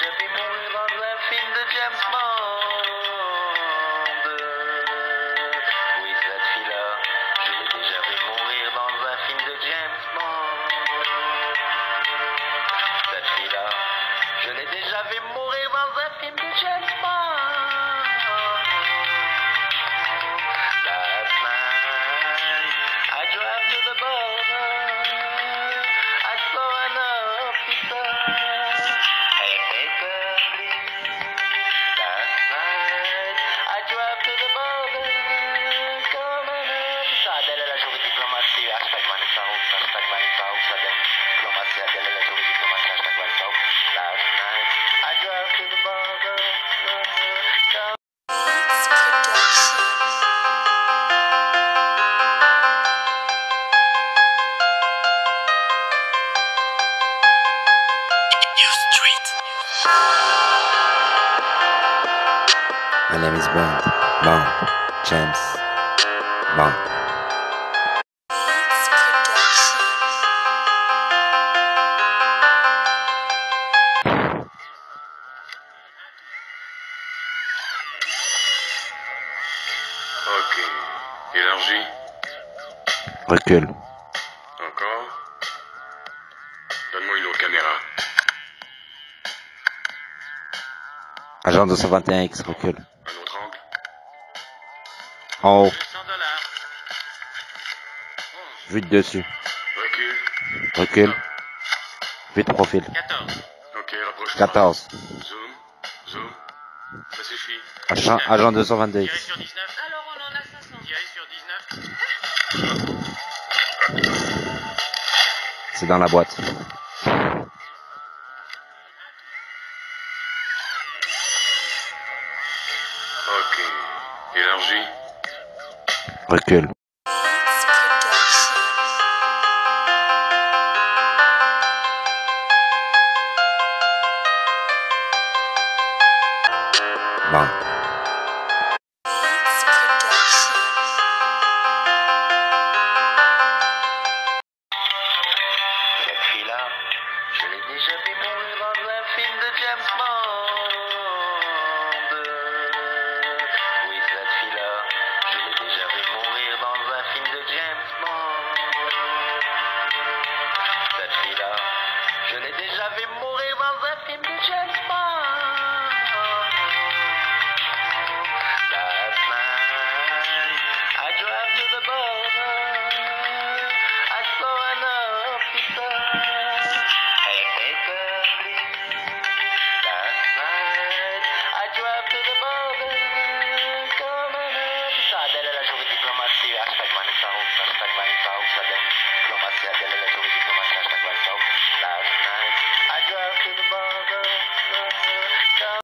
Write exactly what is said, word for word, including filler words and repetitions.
déjà vu mourir dans un film de James Bond. Oui, cette fille-là, je l'ai déjà vu mourir dans un film de James Bond. Cette fille-là, je l'ai déjà vu mourir dans un film de James Bond. Last night, I drove to the border. I saw an officer. Hey, hey, baby. Last night, I drove to the border. Come on up. Adèle a la journée diplomatie. Hashtag Vanessa Hope. Hashtag Vanessa Hope. Adèle diplomatie. Adèle a la journée diplomatie. Hashtag Vanessa Hope. Last night, I drove to the border. Come My name is Bond. Bond. James. Bond. Ok. Élargie. Recule. Encore. Donne-moi une autre caméra. Agent deux cent vingt et un X, recule. Un autre angle. En haut. cent dollars. Vue de dessus. Recule. Recule. Vue de profil. quatorze. Ok, rapproche-toi. quatorze. Zoom. Zoom. Ça suffit. Agent, agent deux cent vingt-deux Tirez X. sur dix-neuf. Alors on en a cinq cents. Tirez sur dix-neuf. C'est dans la boîte. Ok. Élargie. Recule. Bond. Cette fille-là, je l'ai déjà vu mourir dans un film de James Bond. Oui, cette fille-là, je l'ai déjà vu mourir dans un film de James Bond. Cette fille-là, je l'ai déjà vu mourir dans un film de James Bond.